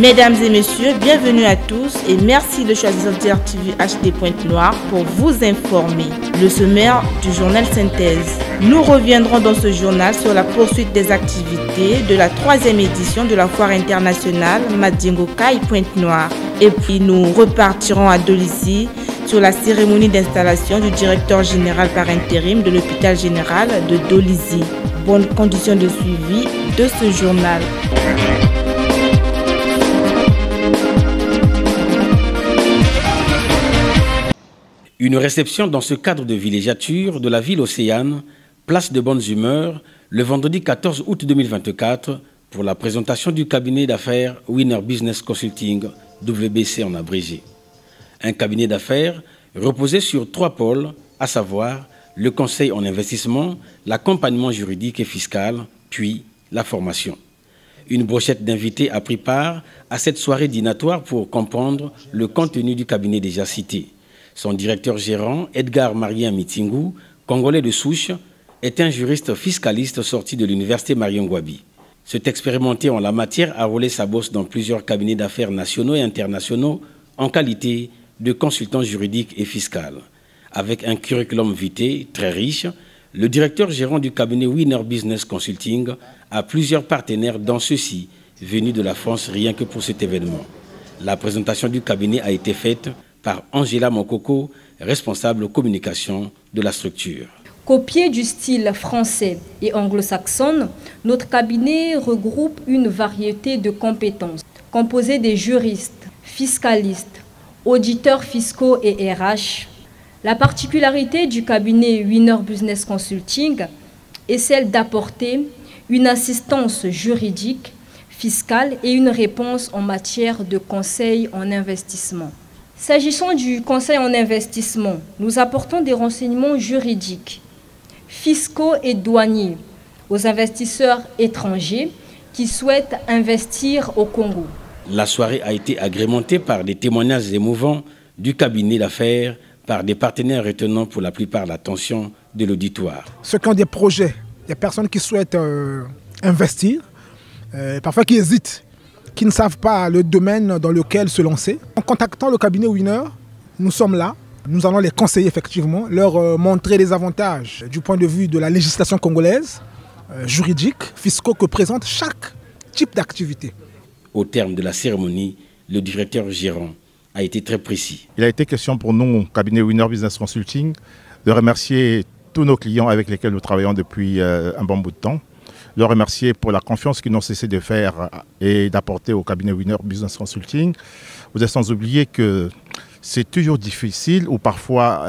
Mesdames et messieurs, bienvenue à tous et merci de choisir DRTV HD Pointe-Noire pour vous informer. Le sommaire du journal Synthèse. Nous reviendrons dans ce journal sur la poursuite des activités de la 3e édition de la foire internationale Madingo Kai Pointe-Noire. Et puis nous repartirons à Dolisie sur la cérémonie d'installation du directeur général par intérim de l'hôpital général de Dolisie. Bonnes conditions de suivi de ce journal. Une réception dans ce cadre de villégiature de la ville océane, place de bonnes humeurs, le vendredi 14 août 2024, pour la présentation du cabinet d'affaires Winner Business Consulting, WBC en abrégé. Un cabinet d'affaires reposé sur 3 pôles, à savoir le conseil en investissement, l'accompagnement juridique et fiscal, puis la formation. Une brochette d'invités a pris part à cette soirée dînatoire pour comprendre le contenu du cabinet déjà cité. Son directeur gérant, Edgar Marien Mitingou, congolais de souche, est un juriste fiscaliste sorti de l'université Marion Ngouabi. Cet expérimenté en la matière a roulé sa bosse dans plusieurs cabinets d'affaires nationaux et internationaux en qualité de consultant juridique et fiscal. Avec un curriculum vitae très riche, le directeur gérant du cabinet Winner Business Consulting a plusieurs partenaires dans ceux-ci venus de la France rien que pour cet événement. La présentation du cabinet a été faite par Angela Mokoko, responsable communication de la structure. Copié du style français et anglo-saxon, notre cabinet regroupe une variété de compétences, composées des juristes, fiscalistes, auditeurs fiscaux et RH. La particularité du cabinet Winner Business Consulting est celle d'apporter une assistance juridique, fiscale et une réponse en matière de conseil en investissement. S'agissant du conseil en investissement, nous apportons des renseignements juridiques, fiscaux et douaniers aux investisseurs étrangers qui souhaitent investir au Congo. La soirée a été agrémentée par des témoignages émouvants du cabinet d'affaires par des partenaires retenant pour la plupart l'attention de l'auditoire. Ceux qui ont des projets, des personnes qui souhaitent investir, parfois qui hésitent, qui ne savent pas le domaine dans lequel se lancer. En contactant le cabinet Winner, nous sommes là. Nous allons les conseiller effectivement, leur montrer les avantages du point de vue de la législation congolaise, juridique, fiscaux que présente chaque type d'activité. Au terme de la cérémonie, le directeur gérant a été très précis. Il a été question pour nous, au cabinet Winner Business Consulting, de remercier tous nos clients avec lesquels nous travaillons depuis un bon bout de temps. Leur remercier pour la confiance qu'ils n'ont cessé de faire et d'apporter au cabinet Winner Business Consulting. Vous êtes sans oublier que c'est toujours difficile ou parfois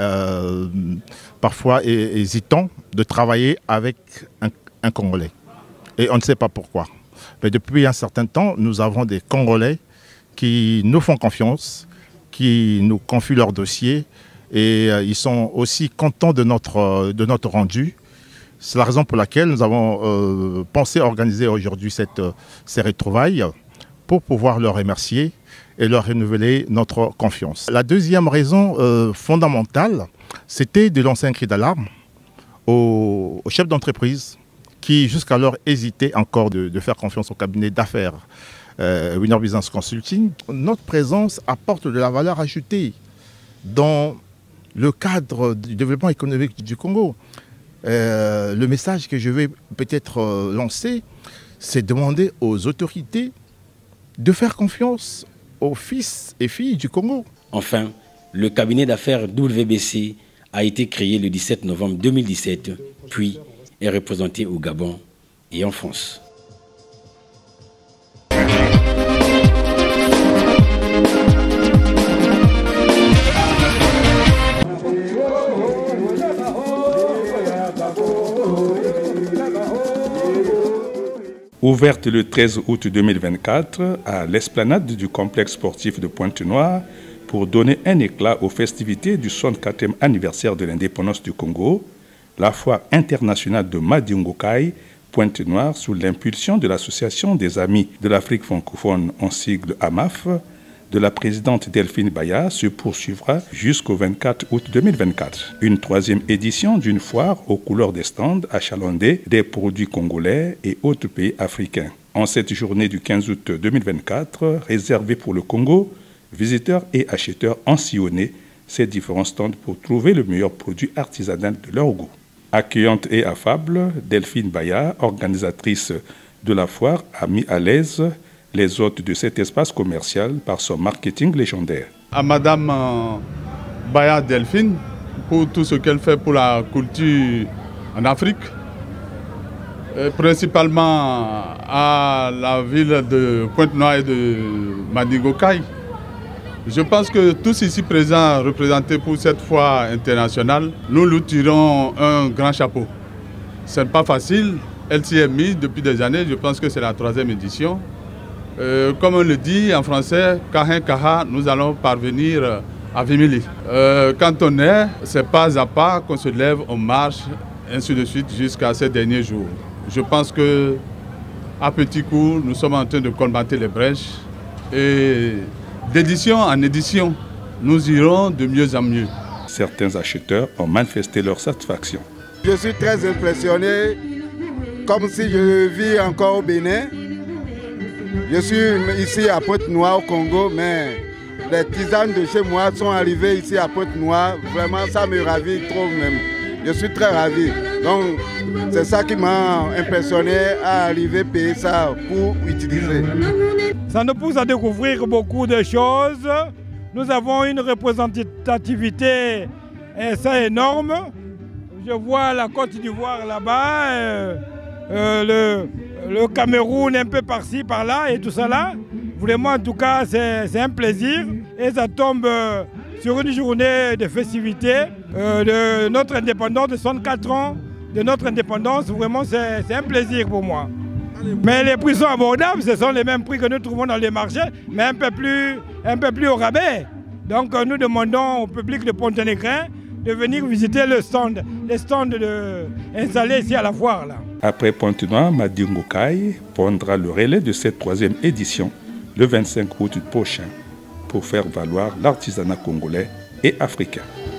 hésitant de travailler avec un Congolais. Et on ne sait pas pourquoi. Mais depuis un certain temps, nous avons des Congolais qui nous font confiance, qui nous confient leurs dossiers et ils sont aussi contents de notre rendu. C'est la raison pour laquelle nous avons pensé organiser aujourd'hui ces retrouvailles pour pouvoir leur remercier et leur renouveler notre confiance. La deuxième raison fondamentale, c'était de lancer un cri d'alarme aux chefs d'entreprise qui jusqu'alors hésitaient encore de faire confiance au cabinet d'affaires Winner Business Consulting. Notre présence apporte de la valeur ajoutée dans le cadre du développement économique du Congo. Le message que je vais peut-être lancer, c'est demander aux autorités de faire confiance aux fils et filles du Congo. Enfin, le cabinet d'affaires WBC a été créé le 17 novembre 2017, puis est représenté au Gabon et en France. Ouverte le 13 août 2024 à l'esplanade du complexe sportif de Pointe-Noire pour donner un éclat aux festivités du 64e anniversaire de l'indépendance du Congo, la foire internationale de Madingo Kai Pointe-Noire, sous l'impulsion de l'Association des Amis de l'Afrique francophone en sigle AMAF, de la présidente Delphine Baya, se poursuivra jusqu'au 24 août 2024. Une 3e édition d'une foire aux couleurs des stands achalandés des produits congolais et autres pays africains. En cette journée du 15 août 2024, réservée pour le Congo, visiteurs et acheteurs ont sillonné ces différents stands pour trouver le meilleur produit artisanal de leur goût. Accueillante et affable, Delphine Baya, organisatrice de la foire, a mis à l'aise les hôtes de cet espace commercial par son marketing légendaire. À Madame Baya Delphine, pour tout ce qu'elle fait pour la culture en Afrique, principalement à la ville de Pointe-Noire et de Madingokai. Je pense que tous ici présents, représentés pour cette foire internationale, nous lui tirons un grand chapeau. Ce n'est pas facile, elle s'y est mise depuis des années, je pense que c'est la 3e édition. Comme on le dit en français, Kahin Kaha, nous allons parvenir à Vimili. Quand on est, c'est pas à pas qu'on se lève, on marche, ainsi de suite, jusqu'à ces derniers jours. Je pense que à petit coup, nous sommes en train de colmater les brèches et d'édition en édition, nous irons de mieux en mieux. Certains acheteurs ont manifesté leur satisfaction. Je suis très impressionné, comme si je vis encore au Bénin. Je suis ici à Pointe-Noire au Congo, mais les tisanes de chez moi sont arrivées ici à Pointe-Noire. Vraiment, ça me ravit trop même. Je suis très ravi. Donc, c'est ça qui m'a impressionné à arriver payer ça pour utiliser. Ça nous pousse à découvrir beaucoup de choses. Nous avons une représentativité énorme. Je vois la Côte d'Ivoire là-bas, le Cameroun un peu par-ci, par-là et tout ça là. Vraiment, en tout cas, c'est un plaisir. Et ça tombe sur une journée de festivité de notre indépendance, de 64 ans de notre indépendance. Vraiment, c'est un plaisir pour moi. Mais les prix sont abordables, ce sont les mêmes prix que nous trouvons dans les marchés, mais un peu plus au rabais. Donc nous demandons au public de Ponténégrin de venir visiter les stands installés ici à la foire. Là. Après Pointe-Noire, Madingokai prendra le relais de cette 3e édition le 25 août prochain pour faire valoir l'artisanat congolais et africain.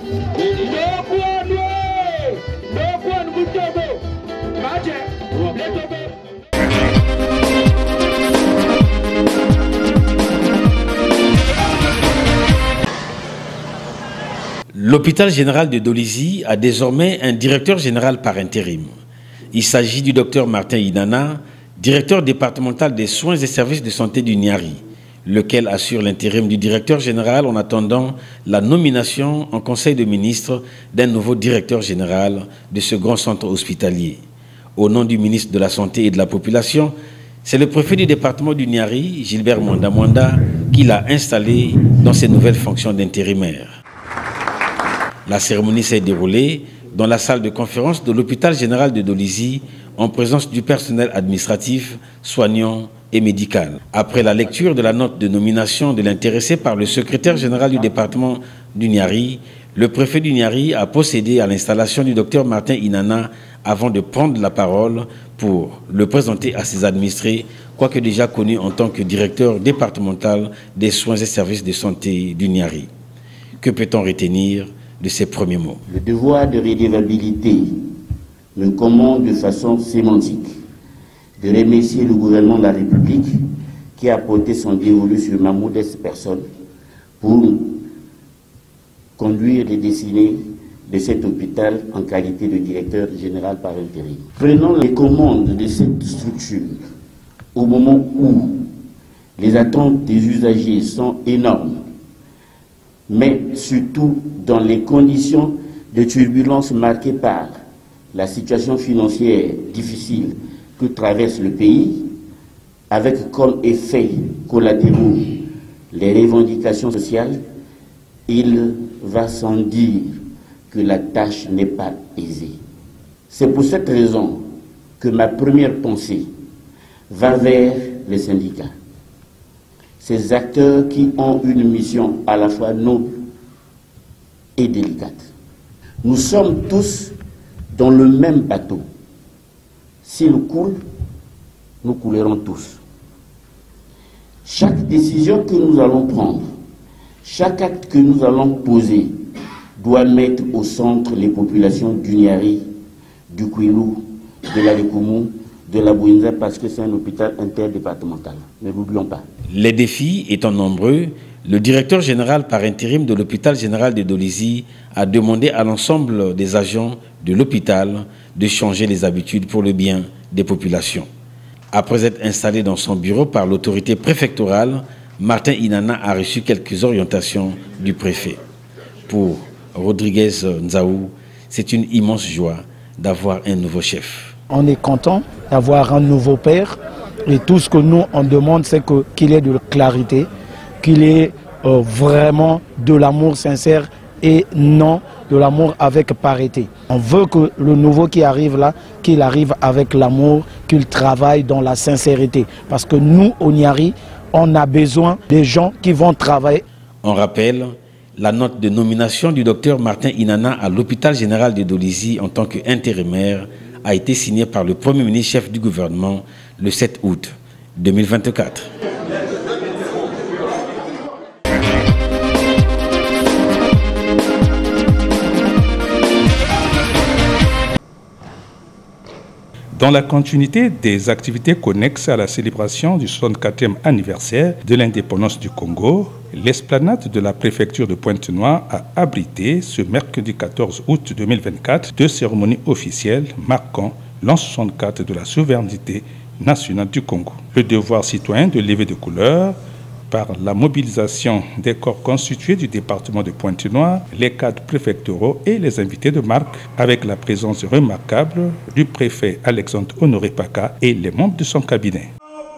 L'hôpital général de Dolizy a désormais un directeur général par intérim. Il s'agit du docteur Martin Inana, directeur départemental des soins et services de santé du Niari, lequel assure l'intérim du directeur général en attendant la nomination en conseil de ministres d'un nouveau directeur général de ce grand centre hospitalier. Au nom du ministre de la Santé et de la Population, c'est le préfet du département du Niari, Gilbert Mwanda, qui l'a installé dans ses nouvelles fonctions d'intérimaire. La cérémonie s'est déroulée dans la salle de conférence de l'hôpital général de Dolizy en présence du personnel administratif, soignant et médical. Après la lecture de la note de nomination de l'intéressé par le secrétaire général du département du Niari, le préfet du Niari a procédé à l'installation du docteur Martin Inana avant de prendre la parole pour le présenter à ses administrés, quoique déjà connu en tant que directeur départemental des soins et services de santé du Niari. Que peut-on retenir de ces premiers mots? Le devoir de redevabilité me commande de façon sémantique de remercier le gouvernement de la République qui a porté son dévolu sur ma modeste personne pour conduire les destinées de cet hôpital en qualité de directeur général par intérim. Prenons les commandes de cette structure au moment où les attentes des usagers sont énormes, mais surtout dans les conditions de turbulence marquées par la situation financière difficile que traverse le pays, avec comme effet collatéraux les revendications sociales, il va sans dire que la tâche n'est pas aisée. C'est pour cette raison que ma première pensée va vers les syndicats. Ces acteurs qui ont une mission à la fois noble et délicate. Nous sommes tous dans le même bateau. S'il coule, nous coulerons tous. Chaque décision que nous allons prendre, chaque acte que nous allons poser, doit mettre au centre les populations du Niari, du Kwilu, de la Likoumou, de la Bouinza parce que c'est un hôpital interdépartemental. Ne l'oublions pas. Les défis étant nombreux, le directeur général par intérim de l'hôpital général de Dolisie a demandé à l'ensemble des agents de l'hôpital de changer les habitudes pour le bien des populations. Après être installé dans son bureau par l'autorité préfectorale, Martin Inana a reçu quelques orientations du préfet. Pour Rodriguez Nzaou, c'est une immense joie d'avoir un nouveau chef. On est content d'avoir un nouveau père et tout ce que nous on demande c'est qu'il ait de la clarité, qu'il ait vraiment de l'amour sincère et non de l'amour avec parité. On veut que le nouveau qui arrive là, qu'il arrive avec l'amour, qu'il travaille dans la sincérité. Parce que nous, au Niari, on a besoin des gens qui vont travailler. On rappelle la note de nomination du docteur Martin Inana à l'hôpital général de Dolisie en tant qu'intérimaire a été signée par le Premier ministre chef du gouvernement le 7 août 2024. Dans la continuité des activités connexes à la célébration du 64e anniversaire de l'indépendance du Congo, l'esplanade de la préfecture de Pointe-Noire a abrité ce mercredi 14 août 2024 deux cérémonies officielles marquant l'an 64 de la souveraineté nationale du Congo. Le devoir citoyen de lever de couleur par la mobilisation des corps constitués du département de Pointe-Noire, les cadres préfectoraux et les invités de marque, avec la présence remarquable du préfet Alexandre Honoré Paka et les membres de son cabinet.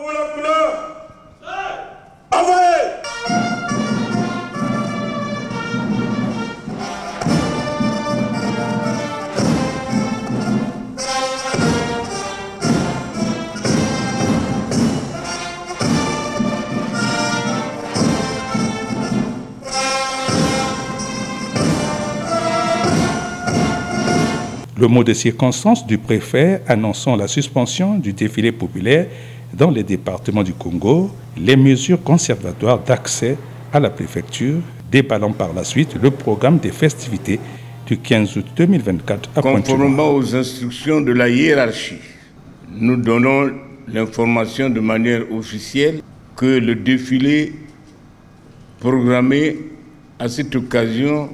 Le mot de circonstance du préfet annonçant la suspension du défilé populaire dans les départements du Congo, les mesures conservatoires d'accès à la préfecture, déballant par la suite le programme des festivités du 15 août 2024 à Pointe-Noire. Conformément aux instructions de la hiérarchie, nous donnons l'information de manière officielle que le défilé programmé à cette occasion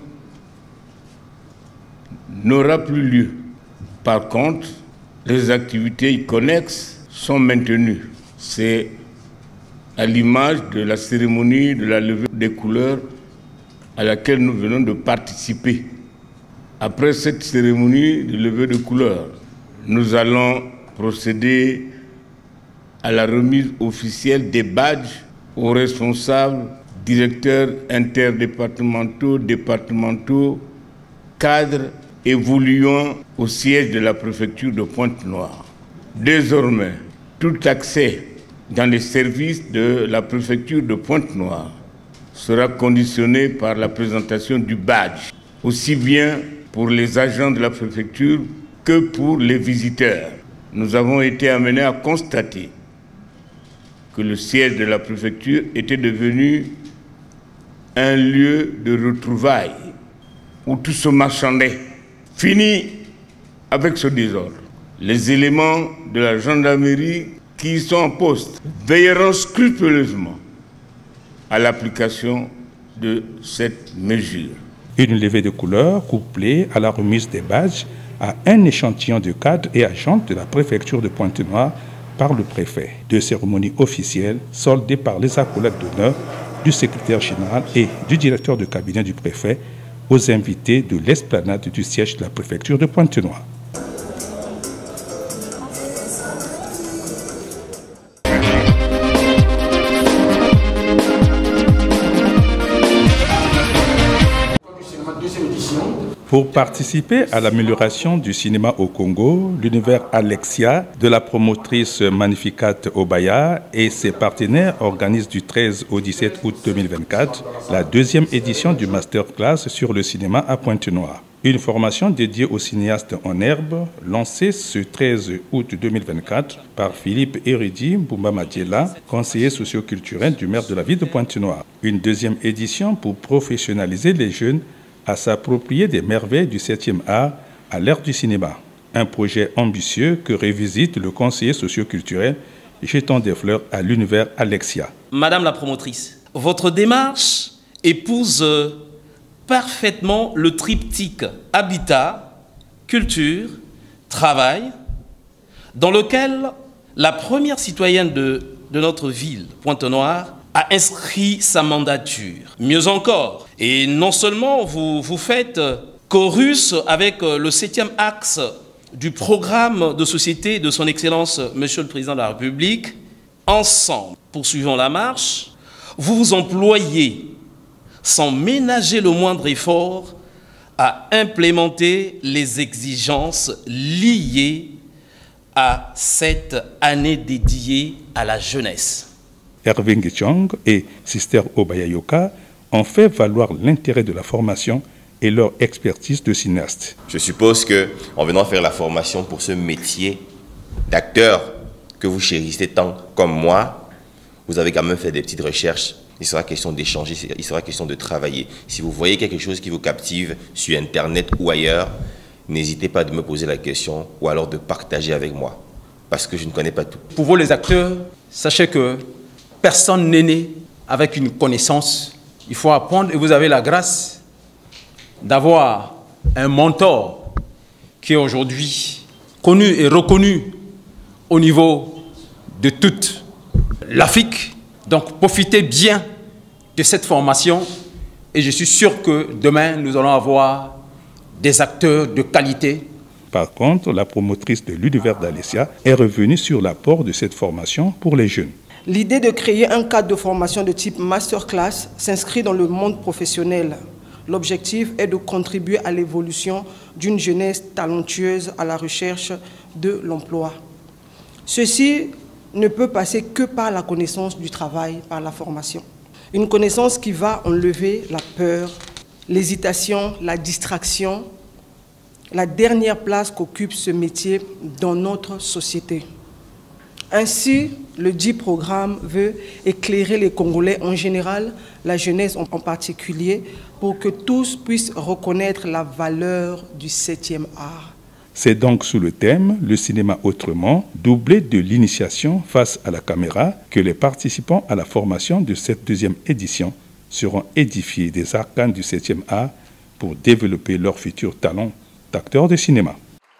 n'aura plus lieu. Par contre, les activités connexes sont maintenues. C'est à l'image de la cérémonie de la levée des couleurs à laquelle nous venons de participer. Après cette cérémonie de levée de couleurs, nous allons procéder à la remise officielle des badges aux responsables, directeurs interdépartementaux, départementaux, cadres évoluant au siège de la préfecture de Pointe-Noire. Désormais, tout accès dans les services de la préfecture de Pointe-Noire sera conditionné par la présentation du badge, aussi bien pour les agents de la préfecture que pour les visiteurs. Nous avons été amenés à constater que le siège de la préfecture était devenu un lieu de retrouvailles où tout se marchandait. Fini avec ce désordre. Les éléments de la gendarmerie qui sont en poste veilleront scrupuleusement à l'application de cette mesure. Une levée de couleurs couplée à la remise des badges à un échantillon de cadres et agents de la préfecture de Pointe-Noire par le préfet. Deux cérémonies officielles soldées par les accolades d'honneur du secrétaire général et du directeur de cabinet du préfet aux invités de l'esplanade du siège de la préfecture de Pointe-Noire. Pour participer à l'amélioration du cinéma au Congo, l'univers Alexia de la promotrice Magnificat Obaya et ses partenaires organisent du 13 au 17 août 2024 la deuxième édition du masterclass sur le cinéma à Pointe-Noire. Une formation dédiée aux cinéastes en herbe, lancée ce 13 août 2024 par Philippe Héridi Boumba Madiela, conseiller socio-culturel du maire de la ville de Pointe-Noire. Une deuxième édition pour professionnaliser les jeunes à s'approprier des merveilles du 7e art à l'ère du cinéma. Un projet ambitieux que révisite le conseiller socio-culturel jetant des fleurs à l'univers Alexia. Madame la promotrice, votre démarche épouse parfaitement le triptyque habitat, culture, travail, dans lequel la première citoyenne de notre ville, Pointe-Noire, a inscrit sa mandature. Mieux encore, et non seulement vous faites chorus avec le 7e axe du programme de société de son Excellence, Monsieur le Président de la République, ensemble, poursuivons la marche, vous vous employez, sans ménager le moindre effort, à implémenter les exigences liées à cette année dédiée à la jeunesse. Hervé Ngichong et Sister Obayayoka ont fait valoir l'intérêt de la formation et leur expertise de cinéaste. Je suppose qu'en venant faire la formation pour ce métier d'acteur que vous chérissez tant comme moi, vous avez quand même fait des petites recherches. Il sera question d'échanger, il sera question de travailler. Si vous voyez quelque chose qui vous captive sur Internet ou ailleurs, n'hésitez pas à me poser la question ou alors de partager avec moi, parce que je ne connais pas tout. Pour vous les acteurs, sachez que personne n'est né avec une connaissance. Il faut apprendre et vous avez la grâce d'avoir un mentor qui est aujourd'hui connu et reconnu au niveau de toute l'Afrique. Donc profitez bien de cette formation et je suis sûr que demain nous allons avoir des acteurs de qualité. Par contre, la promotrice de l'univers d'Alexia est revenue sur l'apport de cette formation pour les jeunes. L'idée de créer un cadre de formation de type masterclass s'inscrit dans le monde professionnel. L'objectif est de contribuer à l'évolution d'une jeunesse talentueuse à la recherche de l'emploi. Ceci ne peut passer que par la connaissance du travail, par la formation. Une connaissance qui va enlever la peur, l'hésitation, la distraction, la dernière place qu'occupe ce métier dans notre société. Ainsi, le dit programme veut éclairer les Congolais en général, la jeunesse en particulier, pour que tous puissent reconnaître la valeur du 7e art. C'est donc sous le thème « Le cinéma autrement », doublé de l'initiation face à la caméra, que les participants à la formation de cette 2e édition seront édifiés des arcanes du 7e art pour développer leur futur talent d'acteurs de cinéma.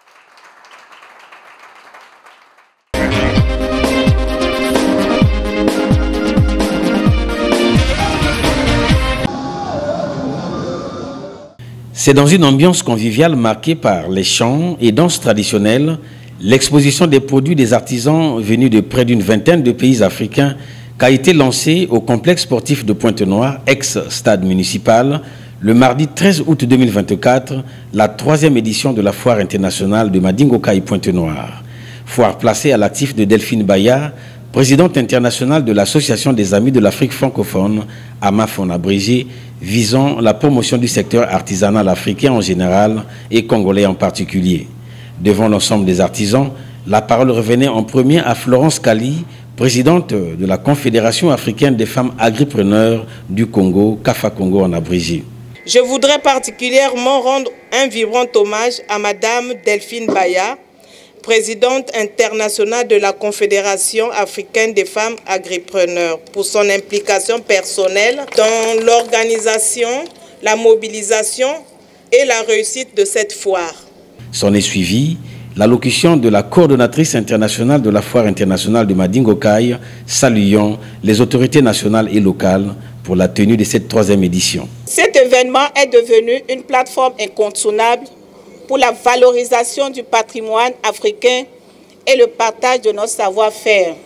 C'est dans une ambiance conviviale marquée par les chants et danses traditionnelles, l'exposition des produits des artisans venus de près d'une vingtaine de pays africains qu'a été lancée au complexe sportif de Pointe-Noire, ex-stade municipal, le mardi 13 août 2024, la 3e édition de la foire internationale de Madingokai Pointe-Noire. Foire placée à l'actif de Delphine Baya, présidente internationale de l'Association des Amis de l'Afrique francophone, AMAF en abrégé, visant la promotion du secteur artisanal africain en général et congolais en particulier. Devant l'ensemble des artisans, la parole revenait en premier à Florence Kali, présidente de la Confédération africaine des femmes agripreneurs du Congo, CAFA Congo en abrégé. Je voudrais particulièrement rendre un vibrant hommage à Madame Delphine Baya, présidente internationale de la Confédération africaine des femmes agripreneurs, pour son implication personnelle dans l'organisation, la mobilisation et la réussite de cette foire. S'en est suivi l'allocution de la coordonnatrice internationale de la foire internationale de Madingokai, saluant les autorités nationales et locales pour la tenue de cette 3e édition. Cet événement est devenu une plateforme incontournable pour la valorisation du patrimoine africain et le partage de notre savoir-faire.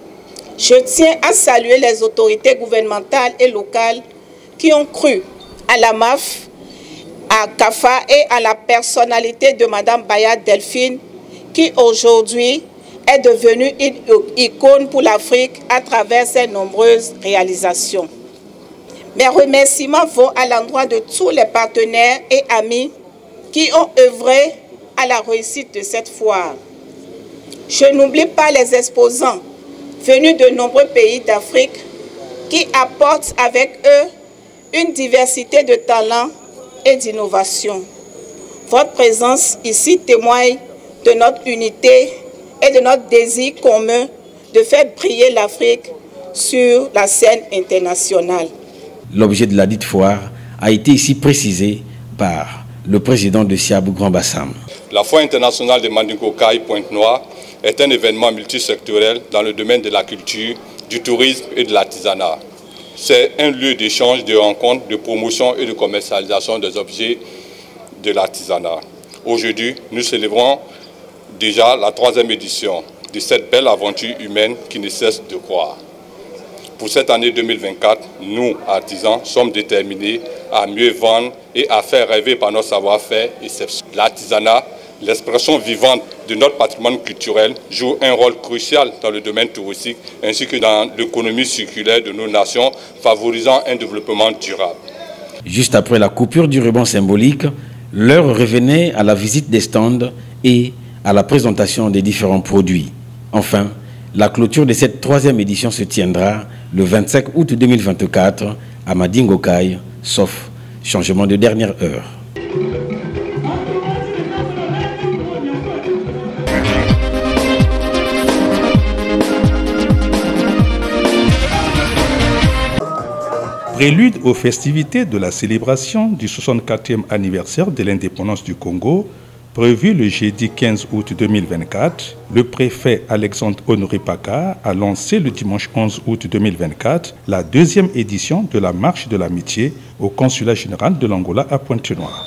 Je tiens à saluer les autorités gouvernementales et locales qui ont cru à la MAF, à CAFA et à la personnalité de Mme Baya Delphine, qui aujourd'hui est devenue une icône pour l'Afrique à travers ses nombreuses réalisations. Mes remerciements vont à l'endroit de tous les partenaires et amis qui ont œuvré à la réussite de cette foire. Je n'oublie pas les exposants venus de nombreux pays d'Afrique qui apportent avec eux une diversité de talents et d'innovation. Votre présence ici témoigne de notre unité et de notre désir commun de faire briller l'Afrique sur la scène internationale. L'objet de la dite foire a été ici précisé par le président de SIAB Grand Bassam. La Foire internationale de Mandingo Kai Pointe-Noire est un événement multisectoriel dans le domaine de la culture, du tourisme et de l'artisanat. C'est un lieu d'échange, de rencontres, de promotion et de commercialisation des objets de l'artisanat. Aujourd'hui, nous célébrons déjà la 3e édition de cette belle aventure humaine qui ne cesse de croître. Pour cette année 2024, nous, artisans, sommes déterminés à mieux vendre et à faire rêver par notre savoir-faire exceptionnel. L'artisanat, l'expression vivante de notre patrimoine culturel, joue un rôle crucial dans le domaine touristique ainsi que dans l'économie circulaire de nos nations, favorisant un développement durable. Juste après la coupure du ruban symbolique, l'heure revenait à la visite des stands et à la présentation des différents produits. Enfin, la clôture de cette 3e édition se tiendra le 25 août 2024 à Mandingo Kai, sauf changement de dernière heure. Prélude aux festivités de la célébration du 64e anniversaire de l'indépendance du Congo, prévu le jeudi 15 août 2024, le préfet Alexandre Honoré Paka a lancé le dimanche 11 août 2024 la 2e édition de la Marche de l'Amitié au Consulat général de l'Angola à Pointe-Noire.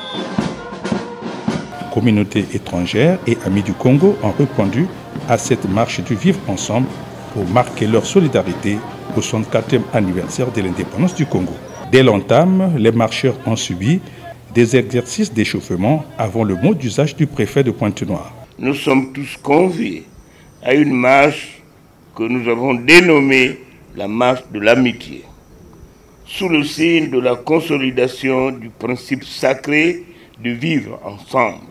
Communautés étrangères et amis du Congo ont répondu à cette marche du vivre ensemble pour marquer leur solidarité au 64e anniversaire de l'indépendance du Congo. Dès l'entame, les marcheurs ont subi des exercices d'échauffement avant le mot d'usage du préfet de Pointe-Noire. Nous sommes tous conviés à une marche que nous avons dénommée la marche de l'amitié, sous le signe de la consolidation du principe sacré de vivre ensemble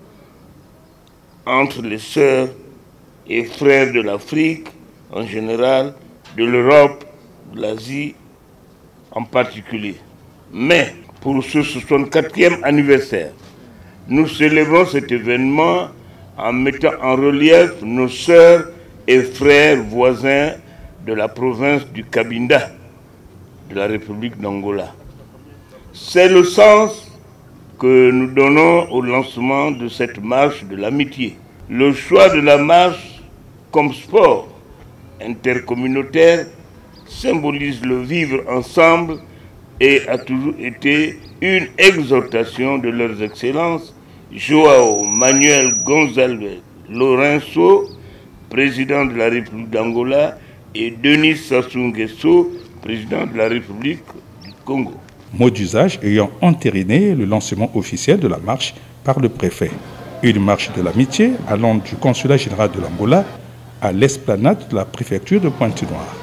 entre les sœurs et frères de l'Afrique en général, de l'Europe, de l'Asie en particulier. Mais pour ce 64e anniversaire, nous célébrons cet événement en mettant en relief nos sœurs et frères voisins de la province du Cabinda, de la République d'Angola. C'est le sens que nous donnons au lancement de cette marche de l'amitié. Le choix de la marche comme sport intercommunautaire symbolise le vivre ensemble et a toujours été une exhortation de leurs excellences Joao Manuel Gonçalves Lourenço, président de la République d'Angola, et Denis Sassou Nguesso, président de la République du Congo. Mot d'usage ayant entériné le lancement officiel de la marche par le préfet. Une marche de l'amitié allant du consulat général de l'Angola à l'esplanade de la préfecture de Pointe-Noire.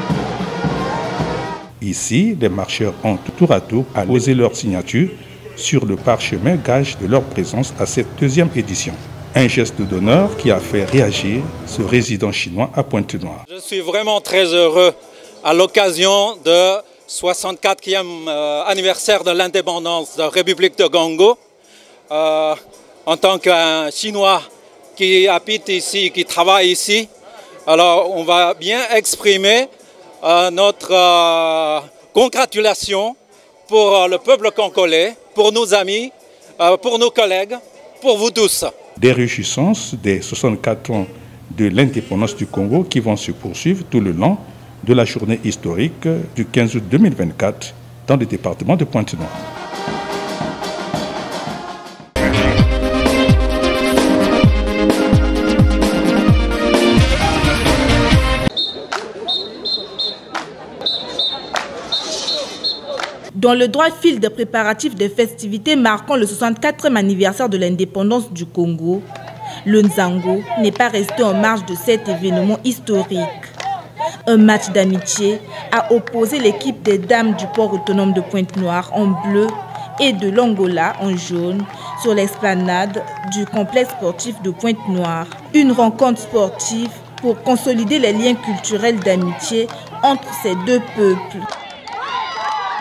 Ici, les marcheurs ont tour à tour apposé leur signature sur le parchemin gage de leur présence à cette 2e édition. Un geste d'honneur qui a fait réagir ce résident chinois à Pointe-Noire. Je suis vraiment très heureux à l'occasion de 64e anniversaire de l'indépendance de la République de Congo. En tant qu'un Chinois qui habite ici, qui travaille ici, alors on va bien exprimer notre congratulation pour le peuple congolais, pour nos amis, pour nos collègues, pour vous tous. Des réjouissances des 64 ans de l'indépendance du Congo qui vont se poursuivre tout le long de la journée historique du 15 août 2024 dans le département de Pointe-Noire. Dans le droit fil des préparatifs des festivités marquant le 64e anniversaire de l'indépendance du Congo, le Nzango n'est pas resté en marge de cet événement historique. Un match d'amitié a opposé l'équipe des dames du port autonome de Pointe-Noire en bleu et de l'Angola en jaune sur l'esplanade du complexe sportif de Pointe-Noire. Une rencontre sportive pour consolider les liens culturels d'amitié entre ces deux peuples.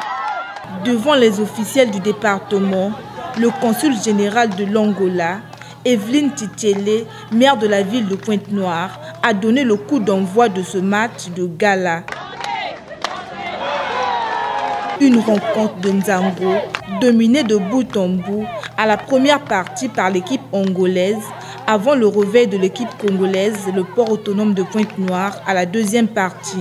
Devant les officiels du département, le consul général de l'Angola Evelyne Titiélé, maire de la ville de Pointe-Noire, a donné le coup d'envoi de ce match de gala. Une rencontre de Nzango dominée de bout en bout à la première partie par l'équipe angolaise avant le réveil de l'équipe congolaise, le port autonome de Pointe-Noire, à la deuxième partie.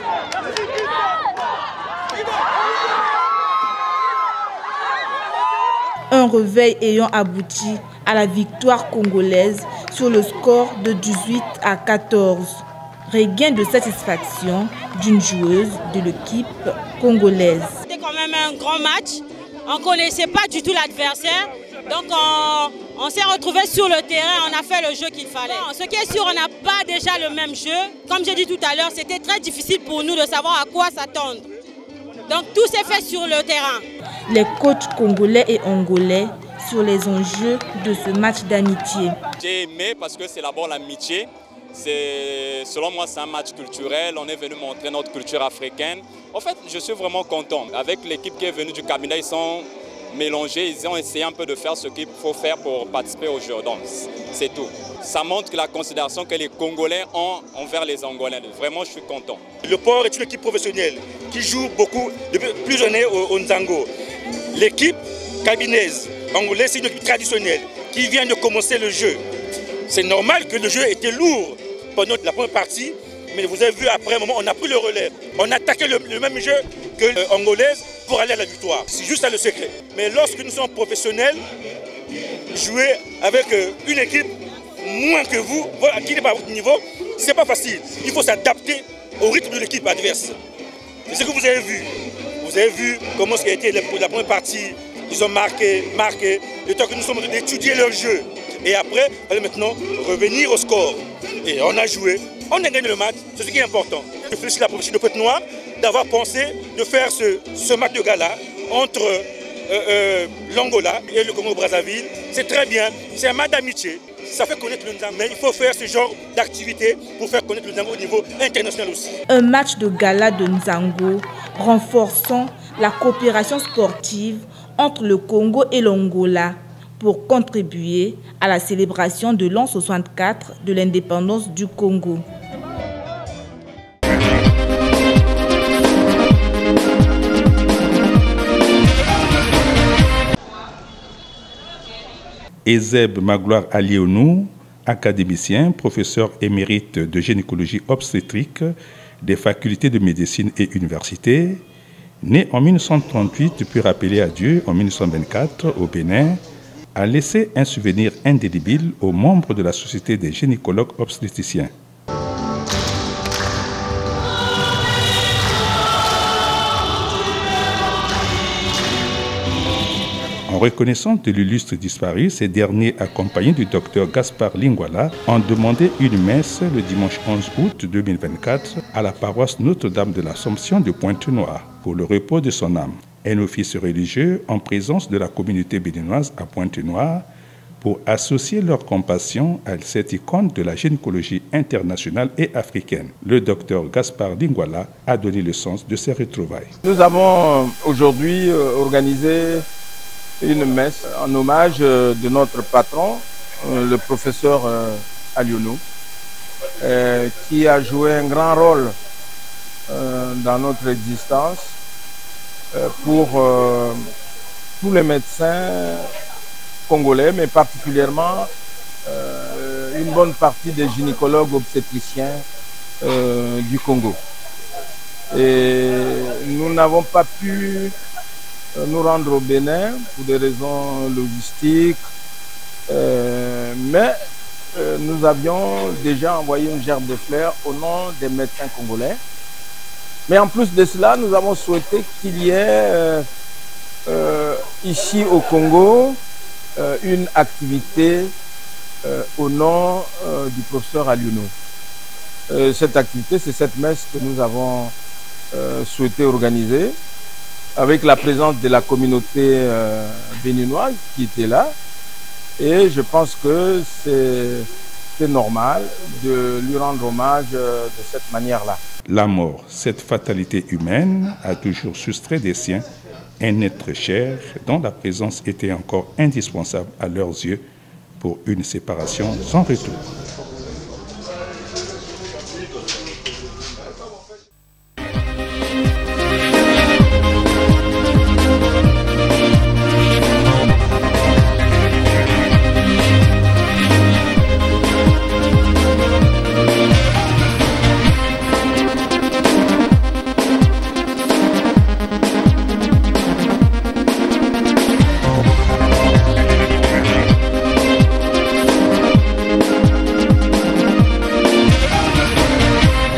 Un réveil ayant abouti à la victoire congolaise sur le score de 18-14. Regain de satisfaction d'une joueuse de l'équipe congolaise. C'était quand même un grand match. On ne connaissait pas du tout l'adversaire. Donc on s'est retrouvés sur le terrain, on a fait le jeu qu'il fallait. Ce qui est sûr, on n'a pas déjà le même jeu. Comme j'ai dit tout à l'heure, c'était très difficile pour nous de savoir à quoi s'attendre. Donc tout s'est fait sur le terrain. Les coachs congolais et angolais sur les enjeux de ce match d'amitié. J'ai aimé parce que c'est d'abord l'amitié. Selon moi, c'est un match culturel. On est venu montrer notre culture africaine. En fait, je suis vraiment content. Avec l'équipe qui est venue du cabinet, ils sont mélangés. Ils ont essayé un peu de faire ce qu'il faut faire pour participer au jeu. Donc, c'est tout. Ça montre la considération que les Congolais ont envers les Angolais. Vraiment, je suis content. Le port est une équipe professionnelle qui joue beaucoup depuis plusieurs années au Nzango. L'équipe cabinaise angolaise, c'est une équipe traditionnelle qui vient de commencer le jeu. C'est normal que le jeu était lourd pendant la première partie, mais vous avez vu après un moment, on a pris le relais. On a attaqué le même jeu que l'angolaise pour aller à la victoire. C'est juste ça le secret. Mais lorsque nous sommes professionnels, jouer avec une équipe moins que vous, qui n'est pas à votre niveau, c'est pas facile. Il faut s'adapter au rythme de l'équipe adverse. C'est ce que vous avez vu. Vous avez vu comment ça a été la première partie. Ils ont marqué. Le temps que nous sommes en train d'étudier leur jeu. Et après, il fallait maintenant revenir au score. Et on a joué, on a gagné le match, c'est ce qui est important. Je félicite la province de Pointe-Noire d'avoir pensé de faire ce match de gala entre l'Angola et le Congo-Brazzaville. C'est très bien, c'est un match d'amitié. Ça fait connaître le Nzango, mais il faut faire ce genre d'activité pour faire connaître le Nzango au niveau international aussi. Un match de gala de Nzango renforçant la coopération sportive entre le Congo et l'Angola pour contribuer à la célébration de l'an 64 de l'indépendance du Congo. Ezeb Magloire Alionou, académicien, professeur émérite de gynécologie obstétrique des facultés de médecine et université, né en 1938 puis rappelé à Dieu en 1924 au Bénin, a laissé un souvenir indélébile aux membres de la Société des gynécologues obstétriciens. En reconnaissance de l'illustre disparu, ces derniers, accompagnés du docteur Gaspard Lingwala, ont demandé une messe le dimanche 11 août 2024 à la paroisse Notre-Dame de l'Assomption de Pointe-Noire pour le repos de son âme. Un office religieux en présence de la communauté béninoise à Pointe-Noire pour associer leur compassion à cette icône de la gynécologie internationale et africaine. Le docteur Gaspard Lingwala a donné le sens de ces retrouvailles. Nous avons aujourd'hui organisé une messe en hommage de notre patron, le professeur Alionou, qui a joué un grand rôle dans notre existence pour tous les médecins congolais, mais particulièrement une bonne partie des gynécologues obstétriciens du Congo. Et nous n'avons pas pu nous rendre au Bénin pour des raisons logistiques, mais nous avions déjà envoyé une gerbe de fleurs au nom des médecins congolais. Mais en plus de cela, nous avons souhaité qu'il y ait ici au Congo une activité au nom du professeur Alionou. Cette activité, c'est cette messe que nous avons souhaité organiser avec la présence de la communauté béninoise qui était là. Et je pense que c'est normal de lui rendre hommage de cette manière-là. La mort, cette fatalité humaine, a toujours soustrait des siens un être cher dont la présence était encore indispensable à leurs yeux pour une séparation sans retour.